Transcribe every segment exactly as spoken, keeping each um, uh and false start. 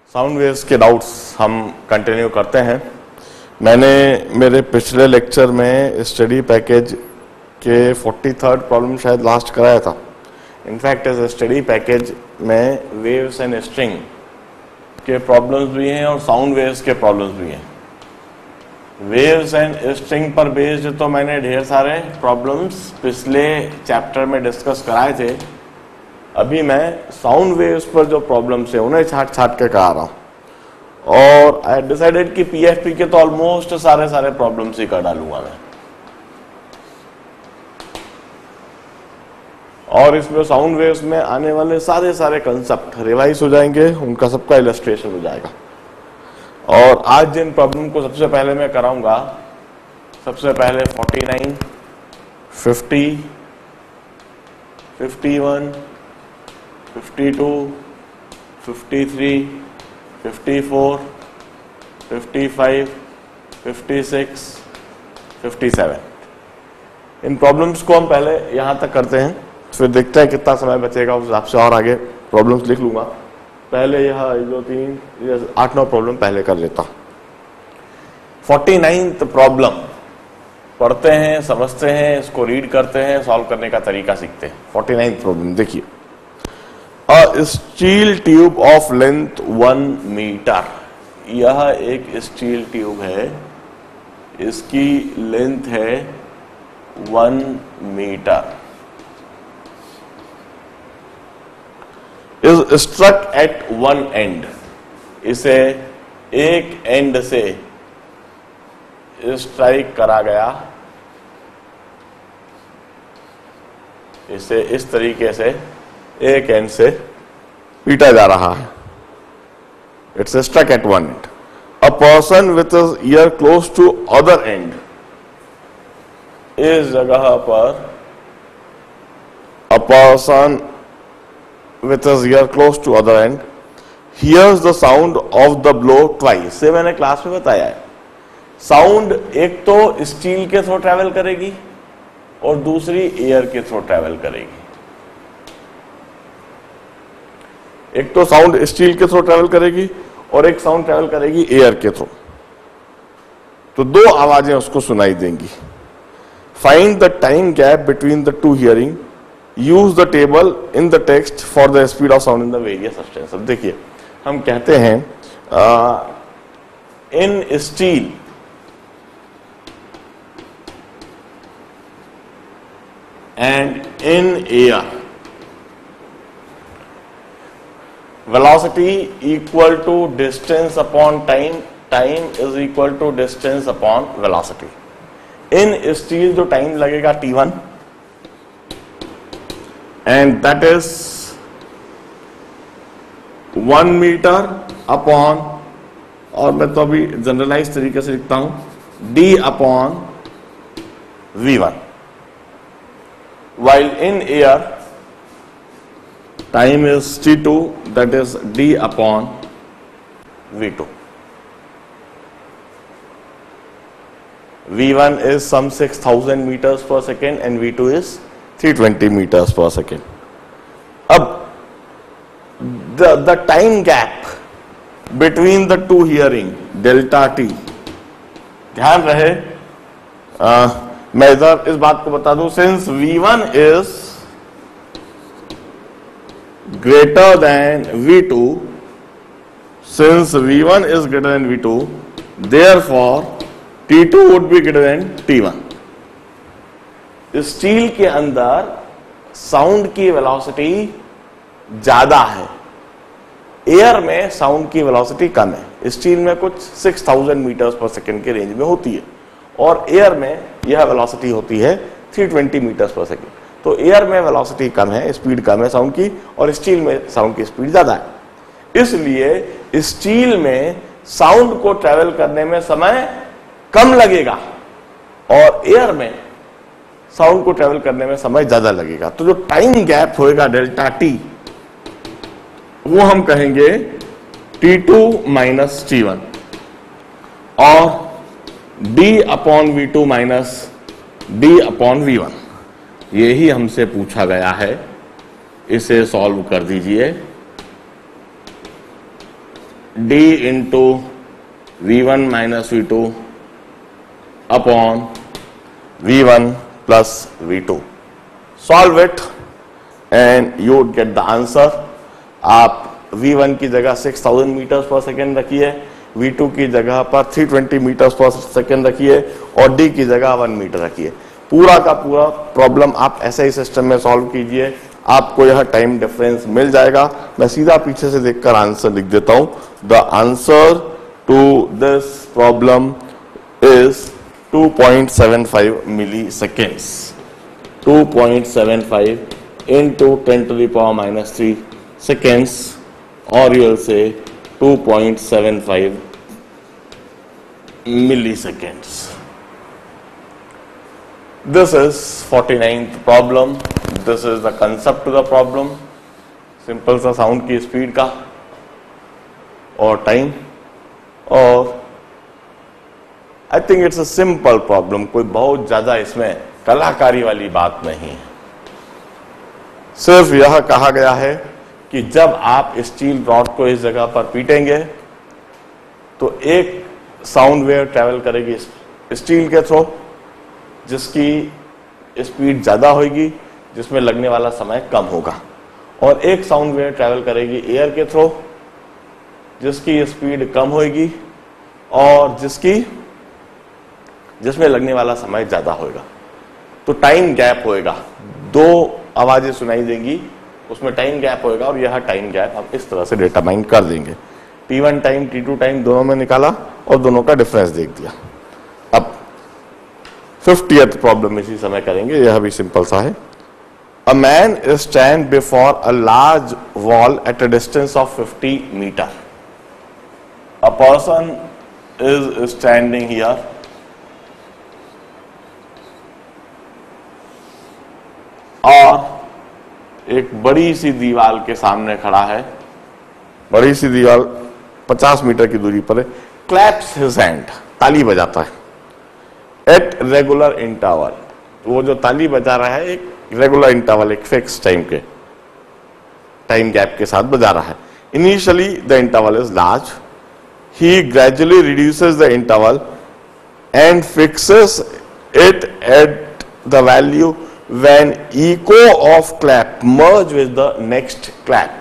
Sound waves के doubts हम continue करते हैं। मैंने मेरे पिछले लेक्चर में स्टडी पैकेज के फोर्टी थर्ड प्रॉब्लम शायद लास्ट कराया था। इनफैक्ट इस स्टडी पैकेज में वेव्स एंड स्ट्रिंग के प्रॉब्लम्स भी हैं और साउंड वेव्स के प्रॉब्लम्स भी हैं। वेव्स एंड स्ट्रिंग पर बेस्ड तो मैंने ढेर सारे प्रॉब्लम्स पिछले चैप्टर में डिस्कस कराए थे। अभी मैं साउंड वेव्स पर जो प्रॉब्लम्स है उन्हें छाट छाट के करा रहा हूं और आई डिसाइडेड कि पीएफपी के तो ऑलमोस्ट सारे सारे प्रॉब्लम्स ही कर डालूंगा मैं, और इसमें साउंड वेव्स में आने वाले सारे सारे कंसेप्ट रिवाइज हो जाएंगे, उनका सबका इलस्ट्रेशन हो जाएगा। और आज जिन प्रॉब्लम को सबसे पहले मैं कराऊंगा, सबसे पहले forty nine, fifty, fifty one, fifty two, fifty three, fifty four, fifty five, fifty six, fifty seven. इन प्रॉब्लम्स को हम पहले यहां तक करते हैं, फिर देखते हैं कितना समय बचेगा, उस हिसाब से और आगे प्रॉब्लम्स लिख लूंगा। पहले यह दो तीन आठ नौ प्रॉब्लम पहले कर लेता हूं। फोर्टी नाइन्थ प्रॉब्लम पढ़ते हैं, समझते हैं, इसको रीड करते हैं, सॉल्व करने का तरीका सीखते हैं। फोर्टी नाइन्थ प्रॉब्लम देखिए, a steel tube of length one metre. यह एक स्टील ट्यूब है, इसकी लेंथ है one metre. Is struck at one end. इसे एक एंड से स्ट्राइक करा गया, इसे इस तरीके से एक एंड से पीटा जा रहा है। It's struck at one end. A person with his ear close to other end. इस जगह पर a person with his ear close to other end hears the sound of the blow twice। से मैंने क्लास में बताया है, sound एक तो स्टील के थ्रू ट्रेवल करेगी और दूसरी एयर के थ्रू ट्रेवल करेगी। एक तो साउंड स्टील के थ्रू ट्रेवल करेगी और एक साउंड ट्रेवल करेगी एयर के थ्रू, तो दो आवाजें उसको सुनाई देंगी। Find the time gap between the two hearing, use the table in the text for the speed of sound in the various substance. अब देखिए, हम कहते हैं in steel and in air velocity equal to distance upon time, time is equal to distance upon velocity. In steel जो time लगेगा t one, and that is one metre upon, और मैं तो अभी जनरलाइज तरीके से लिखता हूं, d upon v one. while in air time is t two, that is d upon v two. V one is some six thousand meters per second and v two is three hundred twenty meters per second. अब the the time gap between the two hearing delta t, ध्यान रहे, आ, मैं इधर इस बात को बता दूं, since v one is greater than v two, since v one is greater than v two, therefore t two would be greater than t one. Steel के अंदर साउंड की वेलोसिटी ज्यादा है, एयर में साउंड की वेलोसिटी कम है। Steel में कुछ six thousand metres per second के रेंज में होती है और एयर में यह वेलोसिटी होती है three twenty metres per second. तो एयर में वेलोसिटी कम है, स्पीड कम है साउंड की, और स्टील में साउंड की स्पीड ज्यादा है। इसलिए स्टील में साउंड को ट्रेवल करने में समय कम लगेगा और एयर में साउंड को ट्रेवल करने में समय ज्यादा लगेगा। तो जो टाइम गैप होएगा डेल्टा टी, वो हम कहेंगे t two minus t one, और d upon v two minus d upon v one. यही हमसे पूछा गया है, इसे सॉल्व कर दीजिए। D into v one minus v two upon v one plus v two. Solve it and you would get the answer. आप v one की जगह six thousand metres per second रखिए, वी टू की जगह पर three twenty metres per second रखिए और D की जगह वन मीटर रखिए. पूरा का पूरा प्रॉब्लम आप ऐसे ही सिस्टम में सॉल्व कीजिए, आपको यह टाइम डिफरेंस मिल जाएगा. मैं सीधा पीछे से देखकर आंसर लिख देता हूं. The answer to this problem is two point seven five milliseconds. Two point seven five into ten to the power minus three seconds, or you will say two point seven five milliseconds. This is forty-ninth problem. This is the concept to the problem. Simple सा sound की speed का और time, और I think it's a simple problem. कोई बहुत ज्यादा इसमें कलाकारी वाली बात नहीं है. सिर्फ यह कहा गया है कि जब आप स्टील रॉड को इस जगह पर पीटेंगे तो एक साउंड वेव ट्रेवल करेगी स्टील के थ्रू, जिसकी स्पीड ज्यादा होगी, जिसमें लगने वाला समय कम होगा, और एक साउंड वेव ट्रेवल करेगी एयर के थ्रू, जिसकी स्पीड कम होगी और जिसकी जिसमें लगने वाला समय ज्यादा होगा. तो टाइम गैप होएगा, दो आवाजें सुनाई देंगी, उसमें टाइम गैप होएगा, और यह टाइम गैप हम इस तरह से डिटरमाइन कर देंगे. T one time t two time दोनों में निकाला और दोनों का डिफरेंस देख दिया. अब फिफ्टियथ प्रॉब्लम इसी समय करेंगे, यह भी सिंपल सा है. A man is stand before a large wall at a distance of fifty metre. A person is standing here और एक बड़ी सी दीवार के सामने खड़ा है. बड़ी सी दीवार पचास मीटर की दूरी पर है. क्लैप्स हिज हैंड, ताली बजाता है एट रेगुलर इंटरवल. वो जो ताली बजा रहा है एक रेगुलर इंटरवल, एक फिक्स टाइम के टाइम गैप के साथ बजा रहा है. Initially the interval is large. He gradually reduces the interval and fixes it at the value when echo of clap merge with the next clap.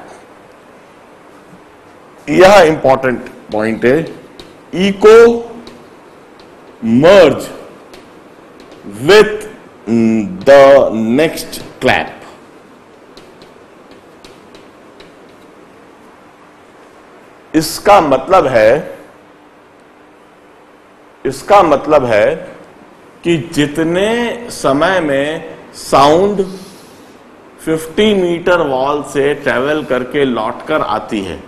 यह important point है. echo merge with the next clap. इसका मतलब है इसका मतलब है कि जितने समय में साउंड फिफ्टी मीटर वॉल से ट्रेवल करके लौटकर आती है,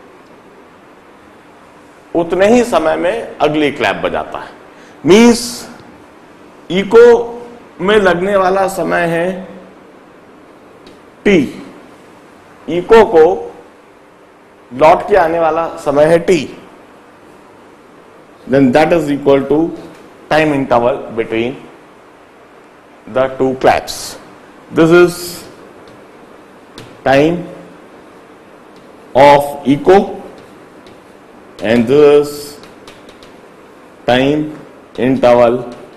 उतने ही समय में अगली क्लैप बजाता है. मींस इको में लगने वाला समय है टी, इको को लौट के आने वाला समय है t. Then that is equal to time interval between the two claps. This is time of echo and this time interval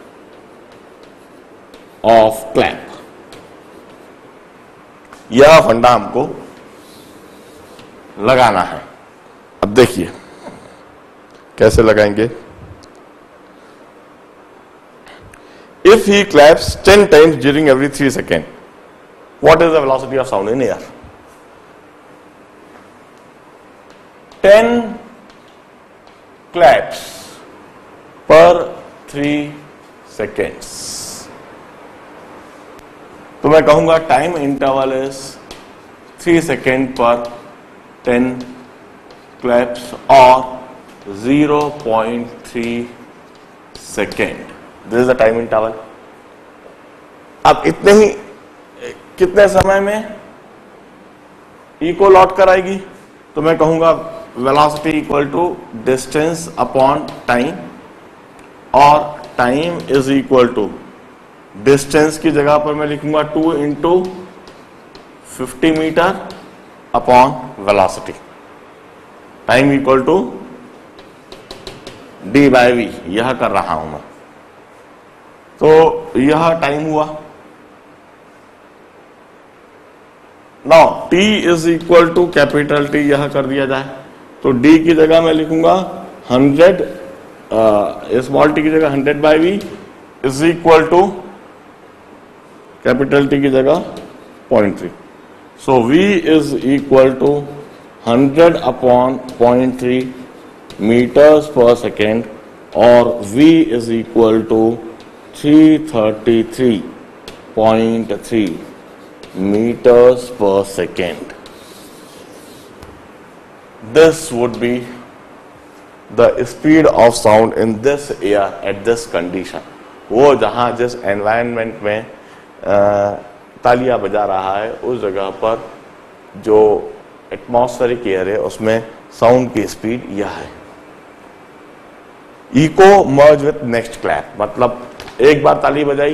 of clap. यह फंडा हमको लगाना है. अब देखिए कैसे लगाएंगे. If he claps ten times during every three seconds, what is the velocity of sound in air? ten claps per three seconds. तो मैं कहूंगा time interval is three second per ten claps और zero point three second. This is the time interval. अब इतने ही कितने समय में eco लौट कर आएगी, तो मैं कहूंगा velocity equal to distance upon time, और time is equal to distance की जगह पर मैं लिखूंगा two into fifty metre upon velocity. Time equal to d by v, यह कर रहा हूं मैं। तो यह टाइम हुआ। Now t is equal to capital T, यह कर दिया जाए तो डी की जगह मैं लिखूंगा हंड्रेड, स्मॉल टी की जगह hundred by v is equal to capital T की जगह point three. So v is equal to hundred upon point three metres per second और v is equal to three thirty three point three meters per second. This would be the speed of sound in this air at this condition. वो जहां जिस environment में तालियां बजा रहा है उस जगह पर जो एटमॉस्फेरिक एयर है उसमें साउंड की स्पीड यह है। Echo merge with next clap, मतलब एक बार ताली बजाई,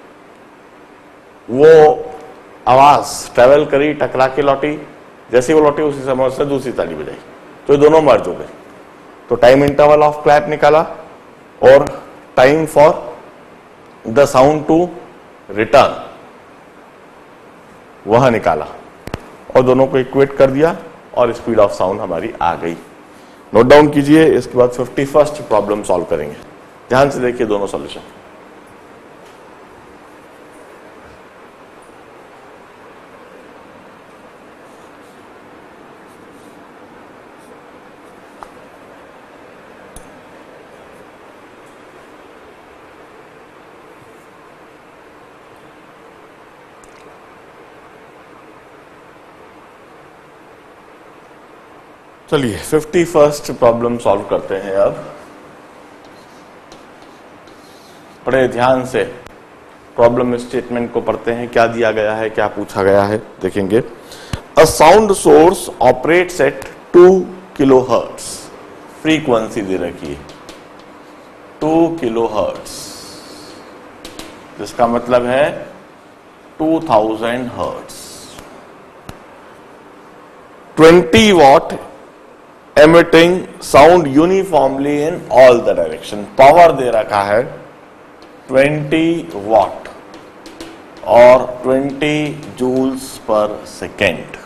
वो आवाज ट्रेवल करी, टकरा के लौटी, जैसे वो लौटी उसी समय से दूसरी ताली बजाई, तो ये दोनों मर्ज हो गए। तो टाइम इंटरवल ऑफ क्लैप निकाला और time for the sound to return वह निकाला और दोनों को इक्वेट कर दिया और स्पीड ऑफ साउंड हमारी आ गई। नोट डाउन कीजिए। इसके बाद फिफ्टी फर्स्ट प्रॉब्लम सॉल्व करेंगे। ध्यान से देखिए दोनों सॉल्यूशन। चलिए फिफ्टी फर्स्ट प्रॉब्लम सॉल्व करते हैं। अब बड़े ध्यान से प्रॉब्लम स्टेटमेंट को पढ़ते हैं, क्या दिया गया है, क्या पूछा गया है, देखेंगे। A sound source operates at two kilo hertz, frequency दे रखी है टू किलो हर्ट्स, जिसका मतलब है two thousand hertz. Twenty watt emitting sound uniformly in all the direction। Power दे रखा है ट्वेंटी वॉट और twenty joules per second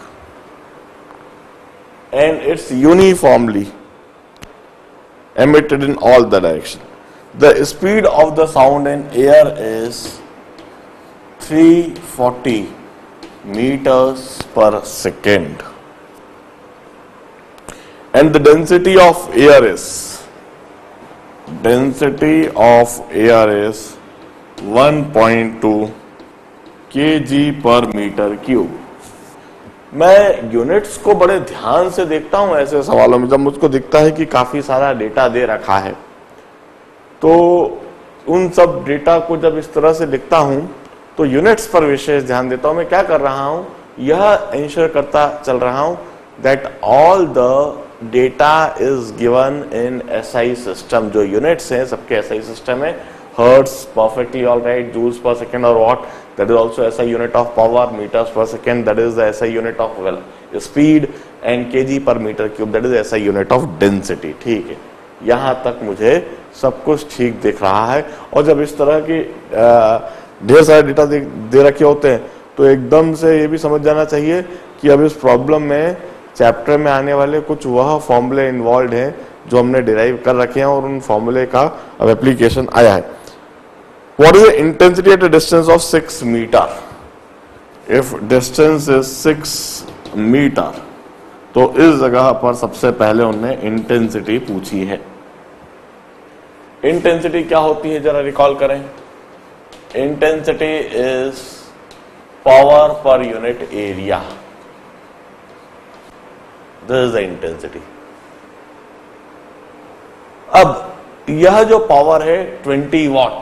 and it's uniformly emitted in all the direction। The speed of the sound in air is three forty meters per second and the density of air is density of air is one point two kg per meter cube। मैं units को बड़े ध्यान से देखता हूं ऐसे सवालों में। जब मुझको दिखता है कि काफी सारा डेटा दे रखा है तो उन सब डेटा को जब इस तरह से लिखता हूं तो यूनिट्स पर विशेष ध्यान देता हूं। मैं क्या कर रहा हूं, यह इंश्योर करता चल रहा हूं that all the data is given in SI system. जो यूनिट्स हैं सबके एसआई सिस्टम है। Hertz perfectly all right, joules per second और watt that is also SI unit of power, metres per second that is the SI unit of well speed and KG per metre cube that is SI unit of density. ठीक है, यहां तक मुझे सब कुछ ठीक दिख रहा है। और जब इस तरह की ढेर सारे डेटा दे, दे रखे होते हैं तो एकदम से ये भी समझ जाना चाहिए कि अब इस प्रॉब्लम में चैप्टर में आने वाले कुछ वह फॉर्मूले इन्वॉल्व हैं जो हमने डिराइव कर रखे हैं और उन फॉर्मूले का अब एप्लीकेशन आया है। What is the intensity at a distance of six metre? If distance is six metre तो इस जगह पर सबसे पहले उन्होंने इंटेंसिटी पूछी है। इंटेंसिटी क्या होती है जरा रिकॉल करें। Intensity is power per unit area. This is the intensity। अब यह जो पावर है ट्वेंटी वॉट,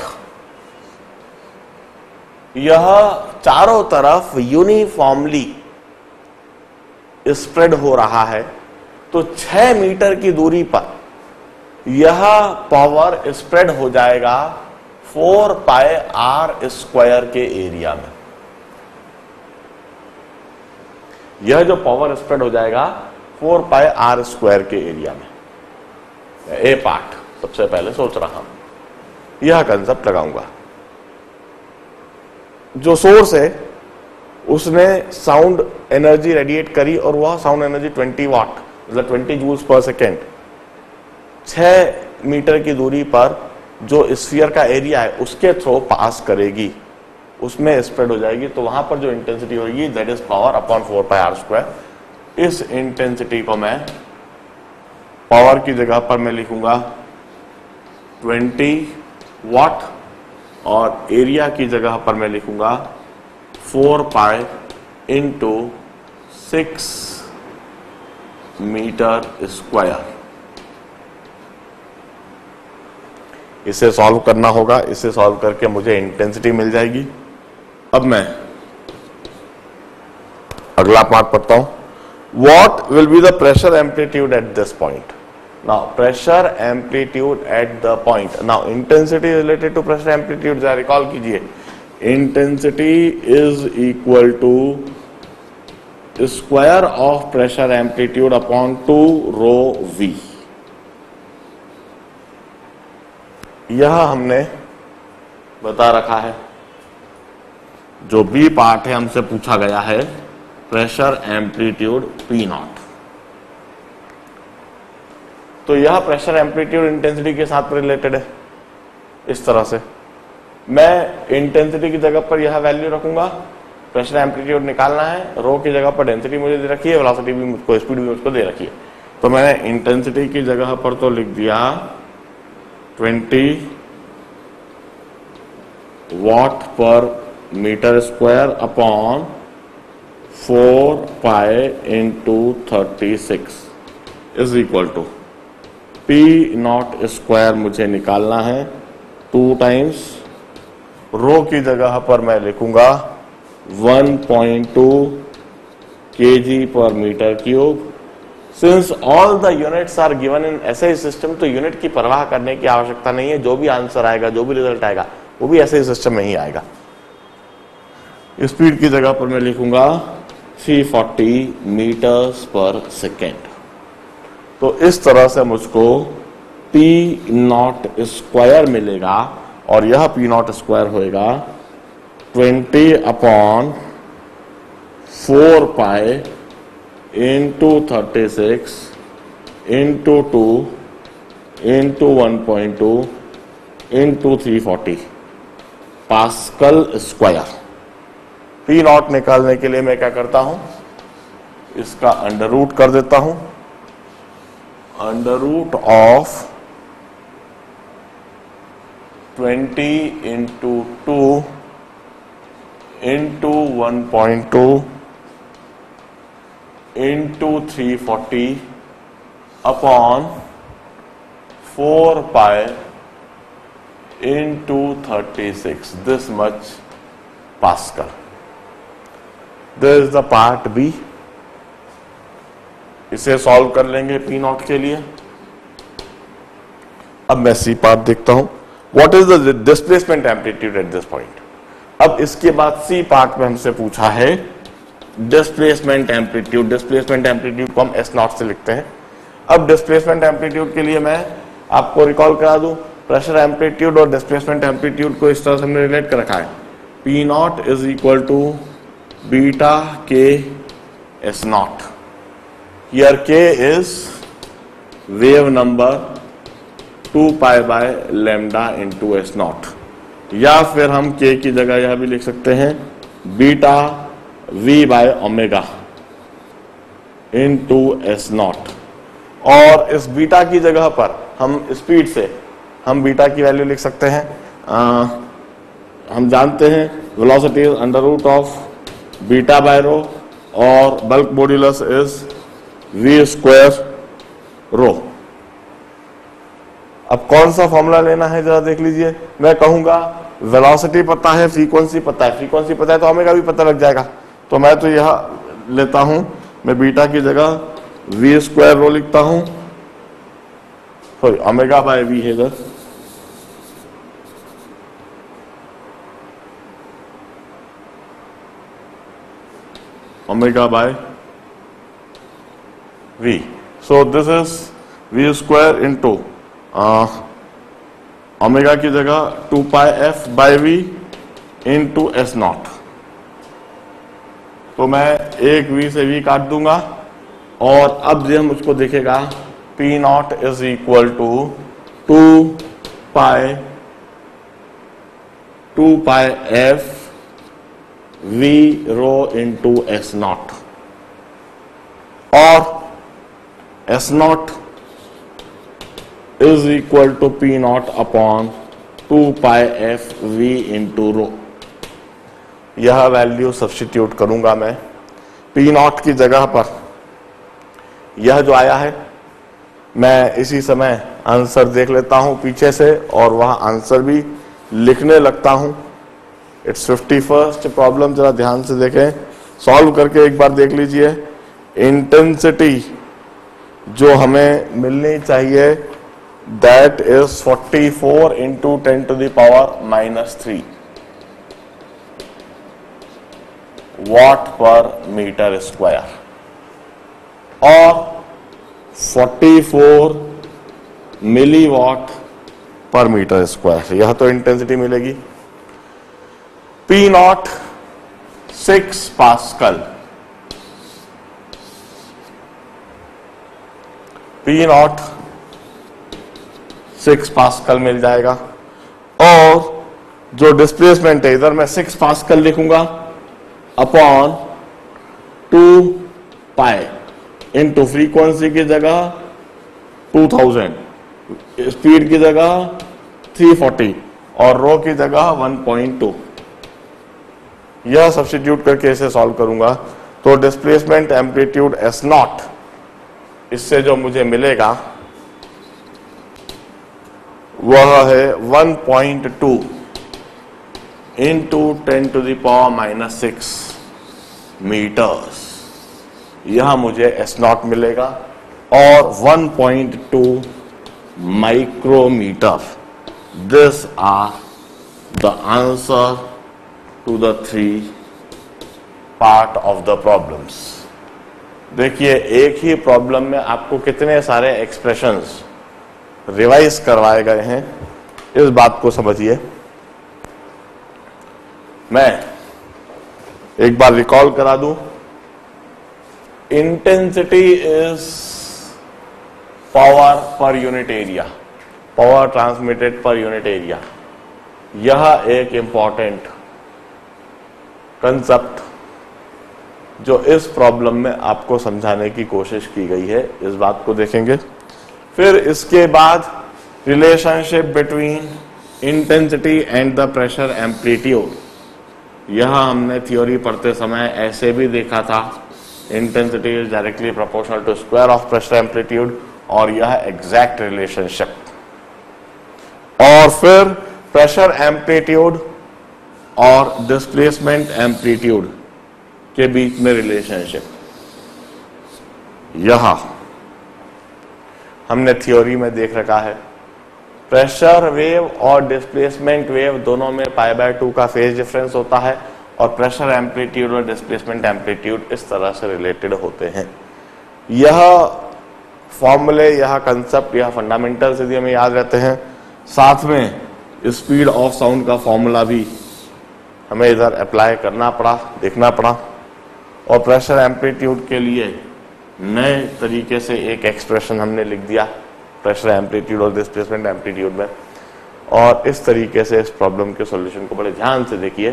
यह चारों तरफ यूनिफॉर्मली स्प्रेड हो रहा है। तो छह मीटर की दूरी पर यह पावर स्प्रेड हो जाएगा फोर पाई आर स्क्वायर के एरिया में। यह जो पावर स्प्रेड हो जाएगा फोर पाई आर स्क्वायर के एरिया में। ए पार्ट सबसे पहले सोच रहा हूं, यह कंसेप्ट लगाऊंगा। जो सोर्स है उसने साउंड एनर्जी रेडिएट करी और वह साउंड एनर्जी ट्वेंटी वाट मतलब ट्वेंटी जूल्स पर सेकेंड छह मीटर की दूरी पर जो स्फीयर का एरिया है उसके थ्रू पास करेगी, उसमें स्प्रेड हो जाएगी। तो वहां पर जो इंटेंसिटी होगी that is power upon four pi r square. इस इंटेंसिटी को मैं पावर की जगह पर मैं लिखूंगा ट्वेंटी वाट और एरिया की जगह पर मैं लिखूंगा four pi into six metre square. इसे सॉल्व करना होगा, इसे सॉल्व करके मुझे इंटेंसिटी मिल जाएगी। अब मैं अगला पार्ट पढ़ता हूं। What will be the pressure amplitude at this point? Now pressure amplitude at the point. Now intensity is related to pressure amplitude. जरा रिकॉल कीजिए, intensity is equal to square of pressure amplitude upon two rho v. यह हमने बता रखा है। जो B part है हमसे पूछा गया है प्रेशर एम्पलीट्यूड पी नॉट। तो यह प्रेशर एम्पलीट्यूड इंटेंसिटी के साथ रिलेटेड है। इस तरह से मैं इंटेंसिटी की जगह पर यह वैल्यू रखूंगा, प्रेशर एम्पलीट्यूड निकालना है, रो की जगह पर डेंसिटी मुझे दे रखी है, वेलोसिटी भी मुझको, स्पीड भी मुझको दे रखी है। तो मैंने इंटेंसिटी की जगह पर तो लिख दिया twenty watt per metre square upon four pi into thirty six is equal to P not square मुझे निकालना है टू टाइम्स रो की जगह पर मैं लिखूंगा one point two KG per metre cube. Since all the units are given in SI system तो unit की परवाह करने की आवश्यकता नहीं है। जो भी आंसर आएगा, जो भी रिजल्ट आएगा, वो भी ऐसे ही सिस्टम में ही आएगा। स्पीड की जगह पर मैं लिखूंगा three forty metres per second. तो इस तरह से मुझको पी नॉट स्क्वायर मिलेगा और यह पी नॉट स्क्वायर होएगा twenty upon four pi into thirty six into two into one point two into three forty pascal square. P not निकालने के लिए मैं क्या करता हूं, इसका अंडर रूट कर देता हूं। Under root of twenty into two into one point two into three forty upon four pi into thirty six this much pascal. This is the part B. इसे सॉल्व कर लेंगे पी नॉट के लिए। अब मैं सी पार्ट देखता हूं। What is the displacement amplitude at this point. अब इसके बाद सी पार्ट में हमसे पूछा है डिस्प्लेसमेंट एम्पलीट्यूड। डिस्प्लेसमेंट एम्पलीट्यूड को हम एस नॉट से लिखते हैं। अब डिस्प्लेसमेंट एम्पलीट्यूड के लिए मैं आपको रिकॉल करा दूं, प्रेशर एम्पलीट्यूड और डिस्प्लेसमेंट एम्पलीट्यूड को इस तरह से हमने रिलेट कर रखा है। P nought is equal to beta K S nought. Here K is wave number two pi by lambda into S nought, या फिर हम के की जगह यह भी लिख सकते हैं beta V by omega into S nought. और इस बीटा की जगह पर हम स्पीड से हम बीटा की वैल्यू लिख सकते हैं। आ, हम जानते हैं velocity is under root of beta by rho और bulk modulus is V square rho. अब कौन सा फॉर्मूला लेना है जरा देख लीजिए। मैं कहूंगा वेलोसिटी पता है, फ्रीक्वेंसी पता है, फ्रीक्वेंसी पता है तो ओमेगा भी पता लग जाएगा। तो मैं तो यह लेता हूं, मैं बीटा की जगह वी स्क्वायर रो लिखता हूं, सॉरी ओमेगा बाय वी है इधर। Omega by v. So this is v square into omega की जगह two pi F by V into S nought. तो मैं एक v से v काट दूंगा और अब यह मुझको दिखेगा P nought is equal to two pi two pi F V rho into S nought, और S nought is equal to P nought upon two pi F V into rho. यह वैल्यू सब्स्टिट्यूट करूंगा मैं P nought की जगह पर। यह जो आया है मैं इसी समय आंसर देख लेता हूं पीछे से और वह आंसर भी लिखने लगता हूं। इट्स फिफ्टी फर्स्ट प्रॉब्लम, जरा ध्यान से देखें, सॉल्व करके एक बार देख लीजिए। इंटेंसिटी जो हमें मिलनी चाहिए that is forty four into ten to the power minus three watt per metre square, और forty four milliwatt per metre square. यह तो इंटेंसिटी मिलेगी। P nought six pascal, P nought six pascal मिल जाएगा, और जो displacement है इधर मैं सिक्स पास्कल लिखूंगा upon two pi into frequency की जगह टू थाउजेंड, स्पीड की जगह थ्री फोर्टी और रो की जगह वन पॉइंट टू। यह सब्स्टिट्यूट करके इसे सॉल्व करूंगा तो डिस्प्लेसमेंट एम्पलीट्यूड एस नॉट, इससे जो मुझे मिलेगा वह है one point two into ten to the power minus six metres. यह मुझे एस नॉट मिलेगा, और one point two micrometre. This are the answer to the three part of the problems. देखिए एक ही प्रॉब्लम में आपको कितने सारे एक्सप्रेशंस रिवाइज करवाए गए हैं, इस बात को समझिए। मैं एक बार रिकॉल करा दूं। Intensity is power per unit area, power transmitted per unit area. यह एक इंपॉर्टेंट कंसेप्ट जो इस प्रॉब्लम में आपको समझाने की कोशिश की गई है, इस बात को देखेंगे। फिर इसके बाद relationship between intensity and the pressure amplitude, यह हमने थ्योरी पढ़ते समय ऐसे भी देखा था। Intensity is directly proportional to square of pressure amplitude, और यह एग्जैक्ट रिलेशनशिप। और फिर प्रेशर एम्पलीट्यूड और डिस्प्लेसमेंट एम्पलीट्यूड के बीच में रिलेशनशिप, यह हमने थ्योरी में देख रखा है। प्रेशर वेव और डिस्प्लेसमेंट वेव दोनों में पाई बाय टू का फेज डिफरेंस होता है, और प्रेशर एम्पलीट्यूड और डिस्प्लेसमेंट एम्पलीट्यूड इस तरह से रिलेटेड होते हैं। यह फॉर्मूले, यह कंसेप्ट, यह फंडामेंटल्स यदि हमें याद रहते हैं, साथ में स्पीड ऑफ साउंड का फॉर्मूला भी हमें इधर अप्लाई करना पड़ा, देखना पड़ा। और प्रेशर एम्पलीट्यूड के लिए नए तरीके से एक एक्सप्रेशन हमने लिख दिया प्रेशर एम्पलीट्यूड और डिस्प्लेसमेंट एम्पलीट्यूड में। और इस तरीके से इस प्रॉब्लम के सॉल्यूशन को बड़े ध्यान से देखिए।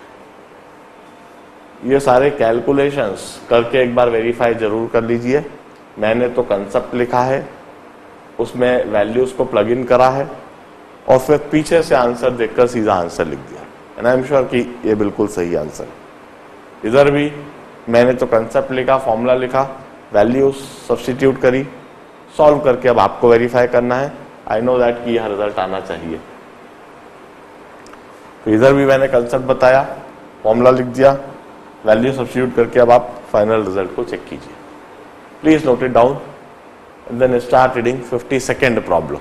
ये सारे कैलकुलेशंस करके एक बार वेरीफाई जरूर कर लीजिए। मैंने तो कंसेप्ट लिखा है, उसमें वैल्यूज को प्लग इन करा है, और फिर पीछे से आंसर देखकर सीधा आंसर लिख दिया। एंड आई एम श्योर कि ये बिल्कुल सही आंसर है। इधर भी मैंने तो कंसेप्ट लिखा, फॉर्मूला लिखा, वैल्यूज सब्स्टिट्यूट करी, सॉल्व करके अब आपको वेरीफाई करना है। आई नो दैट कि यह रिजल्ट आना चाहिए। तो इधर भी मैंने कंसेप्ट बताया, फॉर्मूला लिख दिया, वैल्यू सब्स्टिट्यूट करके अब आप फाइनल रिजल्ट को चेक कीजिए। Please note it down and then start reading fifty second problem.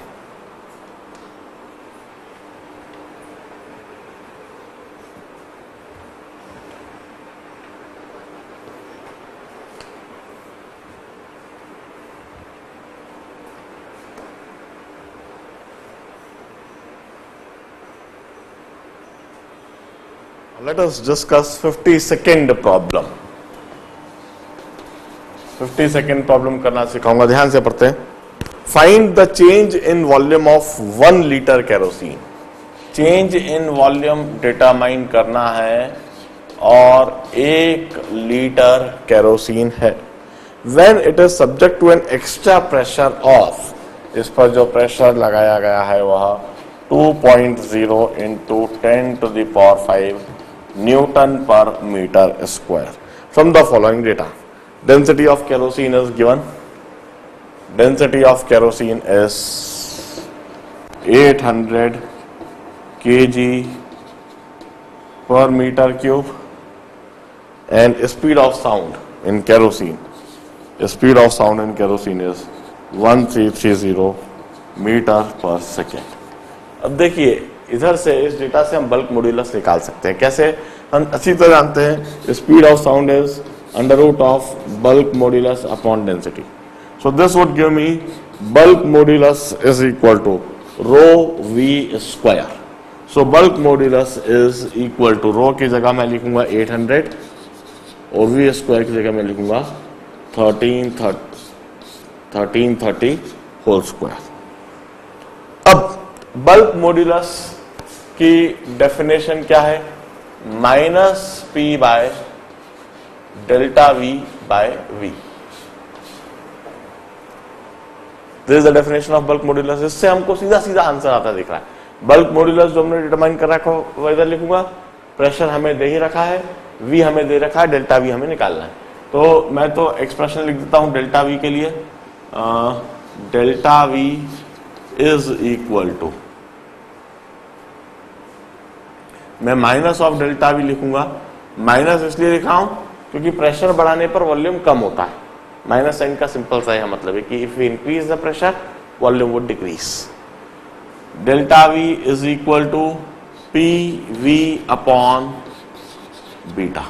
Let us discuss fifty second problem. fifty second problem करना सिखाऊंगा, ध्यान से पढ़ते हैं. Find the change in volume of one liter kerosene. Change in volume determine करना है और एक लीटर केरोसिन है. When it is subject to an extra pressure of, इस पर जो प्रेशर लगाया गया है वह two point zero into ten to the power five newton per metre square. From the following data, density of kerosene is given. Density of kerosene is eight hundred kilograms per meter cube, and speed of sound in kerosene, speed of sound in kerosene is one thousand three hundred thirty metre per second. अब देखिए, इधर से इस data से हम bulk modulus निकाल सकते हैं. कैसे? हम अच्छी तरह जानते हैं speed of sound is under root of bulk modulus upon density. So this would give me bulk modulus is equal to rho V square. So bulk modulus is equal to rho की जगह मैं लिखूंगा eight hundred और V square की जगह मैं लिखूंगा thirteen thirty whole square. अब बल्क मॉड्यूलस की डेफिनेशन क्या है? Minus P by delta V by V. This is the definition of bulk modulus. इससे हमको सीधा सीधा आंसर आता दिख रहा है. बल्क मॉड्यूलस जो हमने डिटरमाइन कर रखा है वो इधर लिखूंगा. प्रेशर हमें दे ही रखा है, वी हमें दे रखा है, डेल्टा वी हमें निकालना है. तो मैं तो एक्सप्रेशन लिख देता हूं डेल्टा वी के लिए. Delta V is equal to, मैं माइनस ऑफ डेल्टा वी लिखूंगा. माइनस इसलिए लिखा हूं क्योंकि प्रेशर बढ़ाने पर वॉल्यूम कम होता है. माइनस साइन का सिंपल सा यह मतलब है कि if we increase the pressure volume would decrease. Delta V is equal to P V upon beta.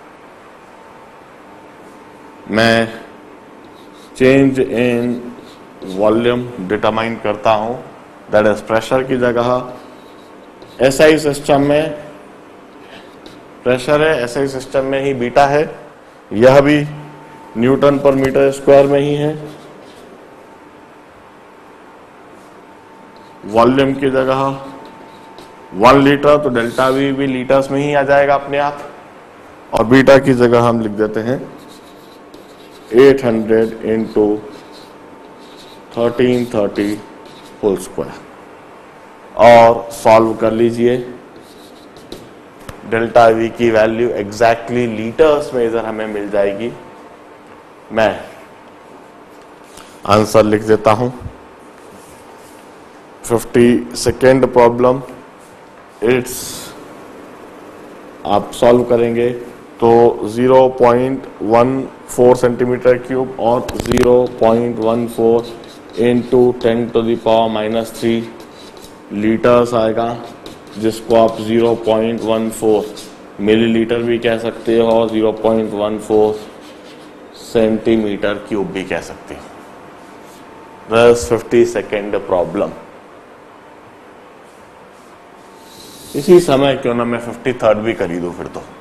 मैं चेंज इन वॉल्यूम डिटरमाइन करता हूं, दैट इज प्रेशर की जगह एसआई सिस्टम में प्रेशर है, एसआई सिस्टम में ही बीटा है. यह भी न्यूटन पर मीटर स्क्वायर में ही है. वॉल्यूम की जगह वन लीटर, तो डेल्टा वी भी लीटर्स में ही आ जाएगा अपने आप. और बीटा की जगह हम लिख देते हैं eight hundred into thirteen thirty whole square. और सॉल्व कर लीजिए. डेल्टा वी की वैल्यू एग्जैक्टली लीटर्स में इधर हमें मिल जाएगी. मैं आंसर लिख देता हूं. फिफ्टी सेकेंड प्रॉब्लम, इट्स आप सॉल्व करेंगे तो zero point one four centimetre cube और zero point one four into ten to the power minus three litres आएगा, जिसको आप zero point one four millilitre भी कह सकते हो और zero point one four centimetre cube भी कह सकते हो. बस फिफ्टी सेकेंड प्रॉब्लम. इसी समय क्यों ना मैं फिफ्टी थर्ड भी कर ही दूं फिर तो.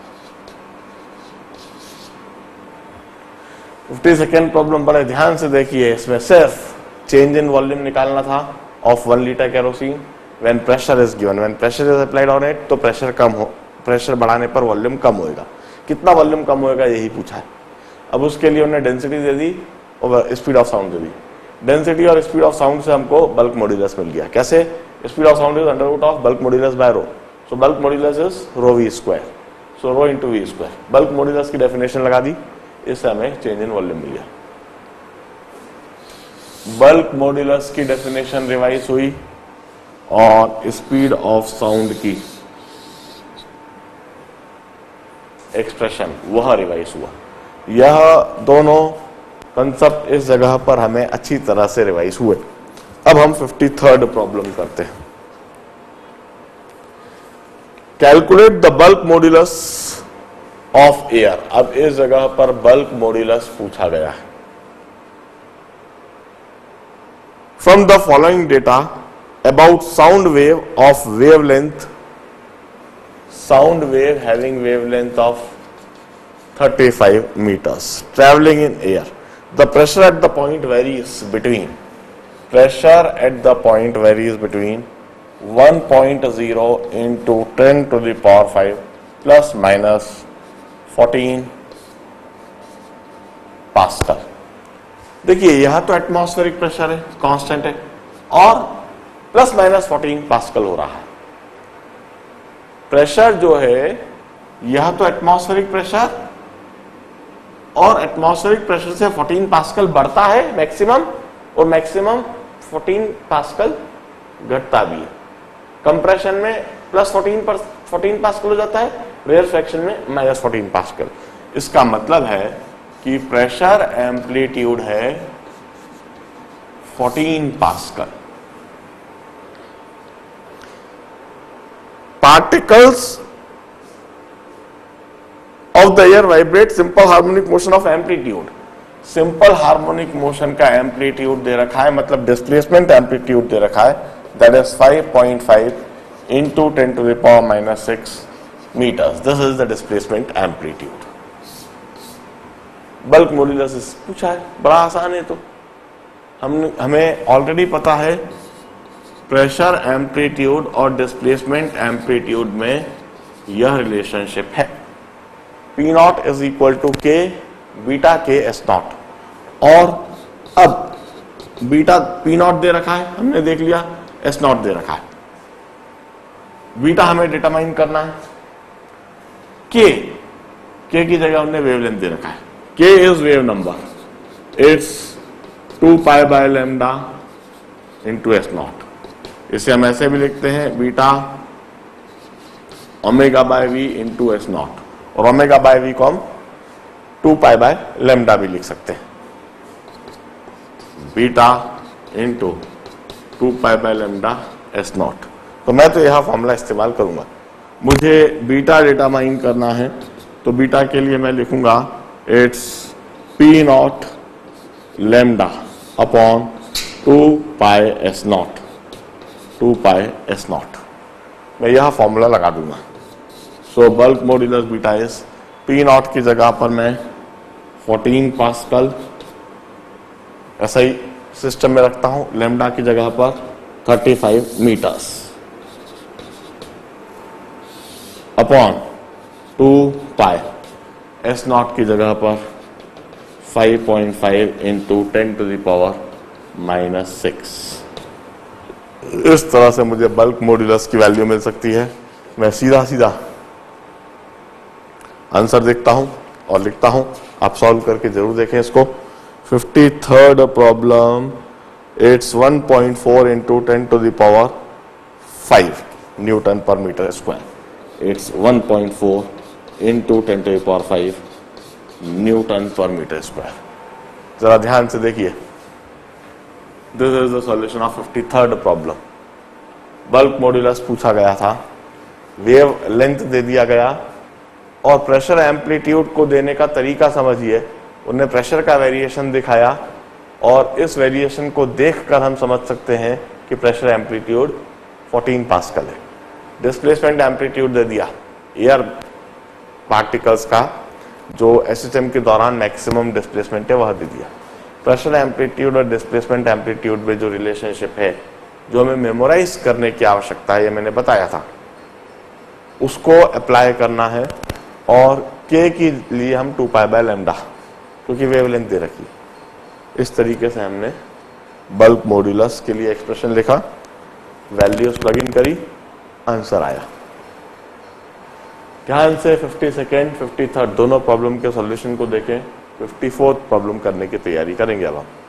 फिफ्टी सेकेंड प्रॉब्लम बड़े ध्यान से देखिए. इसमें सिर्फ चेंज इन वॉल्यूम निकालना था of one litre kerosene when pressure is given. When pressure is applied on it तो प्रेशर कम हो, प्रेशर बढ़ाने पर वॉल्यूम कम होएगा. कितना वॉल्यूम कम होएगा यही पूछा है. अब उसके लिए उन्होंने डेंसिटी दे दी और स्पीड ऑफ साउंड दे दी. डेंसिटी और स्पीड ऑफ साउंड से हमको बल्क मॉड्यूलस मिल गया. कैसे? Speed of sound is under root of bulk modulus by rho. So bulk modulus is rho V square. So rho into V square. Bulk modulus की definition लगा दी, इससे हमें चेंज इन वॉल्यूम मिल गया. बल्क मॉड्यूलस की definition revise हुई और स्पीड ऑफ साउंड की एक्सप्रेशन वह रिवाइज हुआ. यह दोनों कंसेप्ट इस जगह पर हमें अच्छी तरह से रिवाइज हुए. अब हम फिफ्टी थर्ड प्रॉब्लम करते हैं. Calculate the bulk modulus of air. अब इस जगह पर बल्क मॉड्यूलस पूछा गया है. From the following data about sound wave of wavelength sound wave having wavelength of thirty-five meters traveling in air. The pressure at the point varies between pressure at the point varies between one point zero into ten to the power five plus minus fourteen pascal. देखिए यहां तो atmospheric pressure है, constant है, और plus minus fourteen pascal हो रहा है. Pressure जो है यह तो एटमॉस्फेरिक प्रेशर, और एटमॉस्फेरिक प्रेशर से फोर्टीन पास्कल बढ़ता है मैक्सिमम, और मैक्सिमम फोर्टीन पास्कल घटता भी है. कंप्रेशन में प्लस फोर्टीन पर फोर्टीन पास्कल हो जाता है, रेयर फ्रैक्शन में माइनस फोर्टीन पास्कल. इसका मतलब है कि प्रेशर एम्पलीट्यूड है fourteen pascal. Particles of the air vibrate simple harmonic motion of amplitude. Simple harmonic motion का एम्पलीट्यूड दे रखा है, मतलब डिस्प्लेसमेंट एम्पलीट्यूड दे रखा है, that is five point five into ten to the power minus six metres. This is the displacement amplitude. Bulk modulus पूछा है, बड़ा आसान है. तो हम हमें ऑलरेडी पता है प्रेशर एम्पलीट्यूड और डिस्प्लेसमेंट एम्पलीट्यूड में यह रिलेशनशिप है. P nought is equal to K beta K S nought. और अब बीटा पी नॉट दे रखा है, हमने देख लिया, एस नॉट दे रखा है. बीटा हमें डिटरमाइन करना है. के के की जगह हमने वेवलेंथ दे रखा है. K is wave number, it's two pi by lambda into S nought. इसे हम ऐसे भी लिखते हैं, beta omega by V into S nought, और ओमेगा बाय वी को हम टू पाई बाय लेमडा भी लिख सकते हैं. Beta into two pi by lambda S nought. तो मैं तो यह फॉर्मूला इस्तेमाल करूंगा. मुझे बीटा डिटरमाइन करना है, तो बीटा के लिए मैं लिखूंगा it's P nought lambda upon two pi S nought, two pi S nought. मैं यह फॉर्मूला लगा दूंगा. So bulk modulus beta is P nought की जगह पर मैं फोर्टीन पास्कल ऐसा ही सिस्टम में रखता हूं, लेमडा की जगह पर thirty five metres upon two pi S nought की जगह पर five point five into ten to the power minus six. इस तरह से मुझे बल्क मॉड्यूलस की वैल्यू मिल सकती है. मैं सीधा सीधा आंसर देखता हूं और लिखता हूं. आप सॉल्व करके जरूर देखें इसको. Fifty third problem, it's one point four into ten to the power five newton per metre square. It's one point four into ten to the power five newton per metre square. जरा ध्यान से देखिए. This is the solution of fifty third problem. Bulk modulus पूछा गया था, wave length दे दिया गया, और प्रेशर एम्पलीट्यूड को देने का तरीका समझिए. उन्हें प्रेशर का वेरिएशन दिखाया, और इस वेरिएशन को देखकर हम समझ सकते हैं कि प्रेशर एम्पलीट्यूड फोर्टीन पास्कल है. डिस्प्लेसमेंट एम्पलीट्यूड दे दिया एयर पार्टिकल्स का, जो एसएचएम के दौरान मैक्सिमम डिस्प्लेसमेंट है वह दे दिया. प्रेशर एम्पलीट्यूड और डिस्प्लेसमेंट एम्पलीट्यूड में जो रिलेशनशिप है, जो हमें मेमोराइज करने की आवश्यकता है, ये मैंने बताया था, उसको अप्लाई करना है. और के के लिए हम टू पाई बाय लैम्डा, क्योंकि वेवलेंथ दे रखी. इस तरीके से हमने बल्क मॉड्यूलस के लिए एक्सप्रेशन लिखा, वैल्यूज प्लग इन करी, आंसर आया. ध्यान से फिफ्टी सेकेंड फिफ्टी थर्ड दोनों प्रॉब्लम के सॉल्यूशन को देखें. फिफ्टी फोर्थ प्रॉब्लम करने की तैयारी करेंगे अब हम.